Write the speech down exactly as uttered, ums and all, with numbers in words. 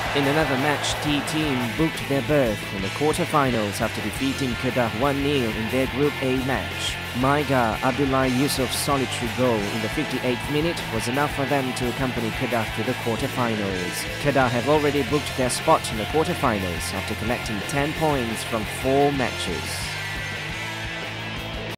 In another match, T team booked their berth in the quarter-finals after defeating Kedah one nil in their Group A match. Maiga Abdullah Yusuf's solitary goal in the fifty-eighth minute was enough for them to accompany Kedah to the quarter-finals. Kedah have already booked their spot in the quarter-finals after collecting ten points from four matches.